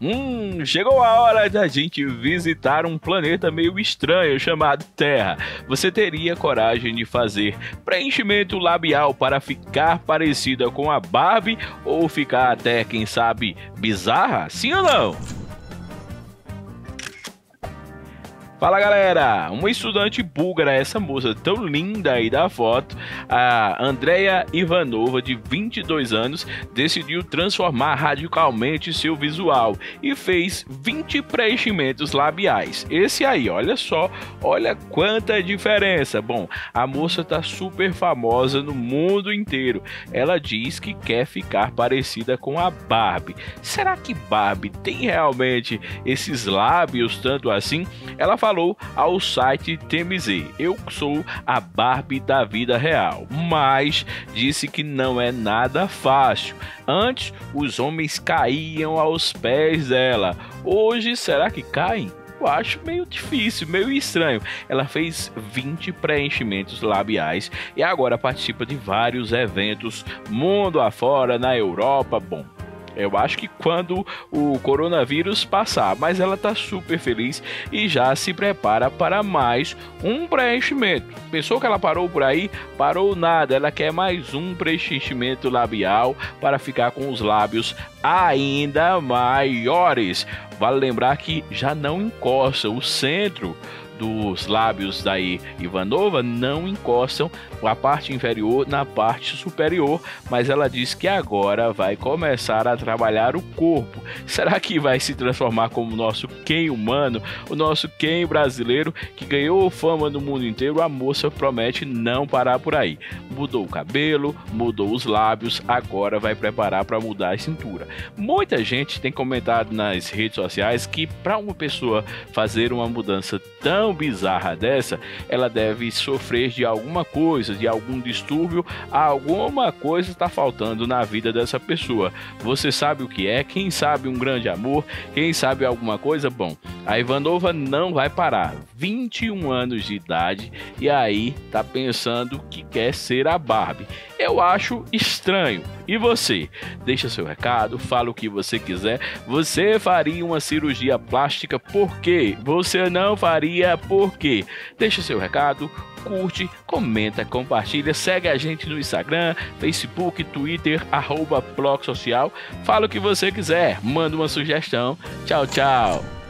Chegou a hora da gente visitar um planeta meio estranho chamado Terra. Você teria coragem de fazer preenchimento labial para ficar parecida com a Barbie ou ficar até, quem sabe, bizarra? Sim ou não? Fala galera, uma estudante búlgara, essa moça tão linda aí da foto, a Andreia Ivanova, de 22 anos, decidiu transformar radicalmente seu visual e fez 20 preenchimentos labiais. Esse aí, olha só, olha quanta diferença. Bom, a moça tá super famosa no mundo inteiro. Ela diz que quer ficar parecida com a Barbie. Será que Barbie tem realmente esses lábios tanto assim? Ela falou ao site TMZ: eu sou a Barbie da vida real, mas disse que não é nada fácil. Antes, os homens caíam aos pés dela. Hoje, será que caem? Eu acho meio difícil, meio estranho. Ela fez 20 preenchimentos labiais e agora participa de vários eventos mundo afora, na Europa. Bom, eu acho que quando o coronavírus passar, mas ela tá super feliz e já se prepara para mais um preenchimento. Pensou que ela parou por aí? Parou nada, ela quer mais um preenchimento labial para ficar com os lábios ainda maiores. Vale lembrar que já não encosta o centro dos lábios da Ivanova, não encostam a parte inferior na parte superior, mas ela diz que agora vai começar a trabalhar o corpo. Será que vai se transformar como o nosso Ken humano, o nosso Ken brasileiro que ganhou fama no mundo inteiro? A moça promete não parar por aí. Mudou o cabelo, mudou os lábios, agora vai preparar para mudar a cintura. Muita gente tem comentado nas redes sociais que para uma pessoa fazer uma mudança tão bizarra dessa, ela deve sofrer de alguma coisa, de algum distúrbio, alguma coisa está faltando na vida dessa pessoa. Você sabe o que é? Quem sabe um grande amor? Quem sabe alguma coisa? Bom, a Ivanova não vai parar. 21 anos de idade e aí tá pensando que quer ser a Barbie. Eu acho estranho. E você? Deixa seu recado, fala o que você quiser. Você faria uma cirurgia plástica? Por quê? Você não faria? Por quê? Deixa seu recado, curte, comenta, compartilha, segue a gente no Instagram, Facebook, Twitter, @PlocSocial. Fala o que você quiser, manda uma sugestão. Tchau, tchau.